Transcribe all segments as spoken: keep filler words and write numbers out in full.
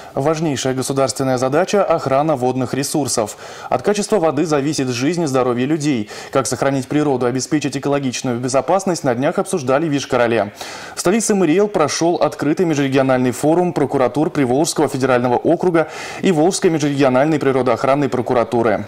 Важнейшая государственная задача – охрана водных ресурсов. От качества воды зависит жизнь и здоровье людей. Как сохранить природу, обеспечить экологичную безопасность, на днях обсуждали в Йошкар-Оле. В столице Мариэл прошел открытый межрегиональный форум прокуратур Приволжского федерального округа и Волжской межрегиональной природоохранной прокуратуры.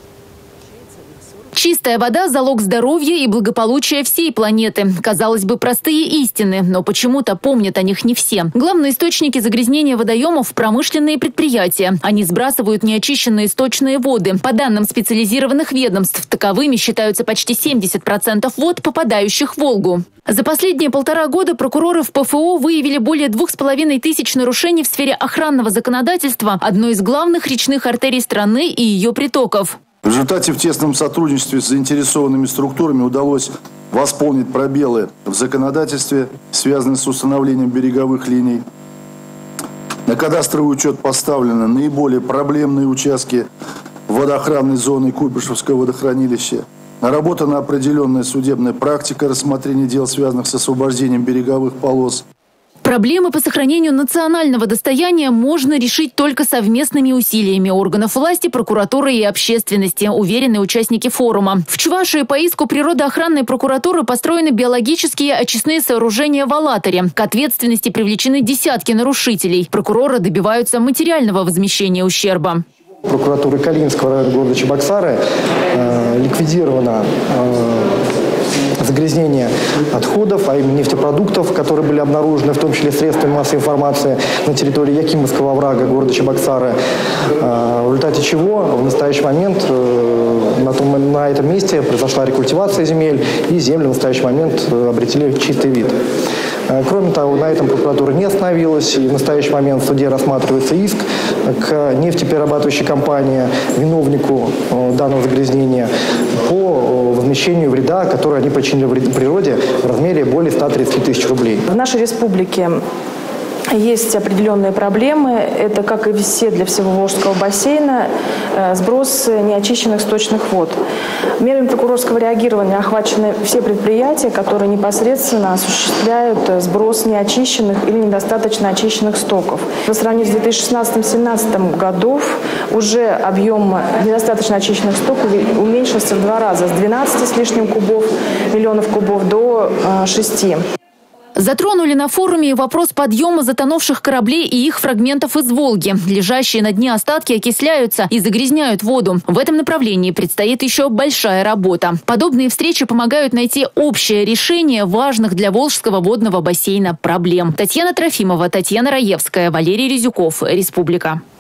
Чистая вода – залог здоровья и благополучия всей планеты. Казалось бы, простые истины, но почему-то помнят о них не все. Главные источники загрязнения водоемов – промышленные предприятия. Они сбрасывают неочищенные сточные воды. По данным специализированных ведомств, таковыми считаются почти семьдесят процентов вод, попадающих в Волгу. За последние полтора года прокуроры в ПФО выявили более двух с половиной тысяч нарушений в сфере охранного законодательства одной из главных речных артерий страны и ее притоков. В результате в тесном сотрудничестве с заинтересованными структурами удалось восполнить пробелы в законодательстве, связанные с установлением береговых линий. На кадастровый учет поставлены наиболее проблемные участки водоохранной зоны Куйбышевского водохранилища. Наработана определенная судебная практика рассмотрения дел, связанных с освобождением береговых полос. Проблемы по сохранению национального достояния можно решить только совместными усилиями органов власти, прокуратуры и общественности, уверены участники форума. В Чувашии по иску природоохранной прокуратуры построены биологические очистные сооружения в Алатыре. К ответственности привлечены десятки нарушителей. Прокуроры добиваются материального возмещения ущерба. Прокуратуры Калининского района города Чебоксары э, ликвидировано э, загрязнение отходов, а именно нефтепродуктов, которые были обнаружены, в том числе средствами массовой информации, на территории Якимовского оврага города Чебоксары, в результате чего в настоящий момент на, том, на этом месте произошла рекультивация земель, и земли в настоящий момент обретили чистый вид. Кроме того, на этом прокуратура не остановилась, и в настоящий момент в суде рассматривается иск к нефтеперерабатывающей компании, виновнику данного загрязнения, по возмещению вреда, который они причинили в природе в размере более ста тридцати тысяч рублей. В нашей республике есть определенные проблемы. Это, как и все для всего Волжского бассейна, сброс неочищенных сточных вод. Мерами прокурорского реагирования охвачены все предприятия, которые непосредственно осуществляют сброс неочищенных или недостаточно очищенных стоков. По сравнению с две тысячи шестнадцатым — две тысячи семнадцатым годов уже объем недостаточно очищенных стоков уменьшился в два раза, с двенадцати с лишним кубов, миллионов кубов до шести. Затронули на форуме вопрос подъема затонувших кораблей и их фрагментов из Волги. Лежащие на дне остатки окисляются и загрязняют воду. В этом направлении предстоит еще большая работа. Подобные встречи помогают найти общее решение важных для Волжского водного бассейна проблем. Татьяна Трофимова, Татьяна Раевская, Валерий Резюков. Республика.